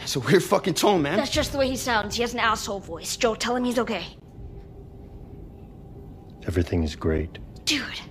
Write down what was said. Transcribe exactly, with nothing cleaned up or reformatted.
It's a weird fucking tone, man. That's just the way he sounds. He has an asshole voice. Joe, tell him he's okay. Everything is great. Dude.